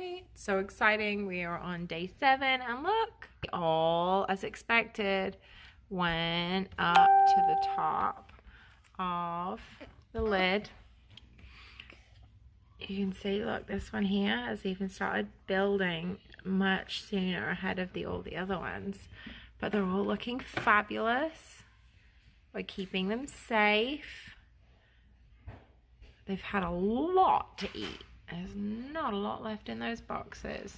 Yay! It's so exciting. We are on day 7 and look, all as expected went up to the top of the lid. You can see, look, this one here has even started building much sooner ahead of all the other ones, but they're all looking fabulous. We're keeping them safe. They've had a lot to eat. There's not a lot left in those boxes.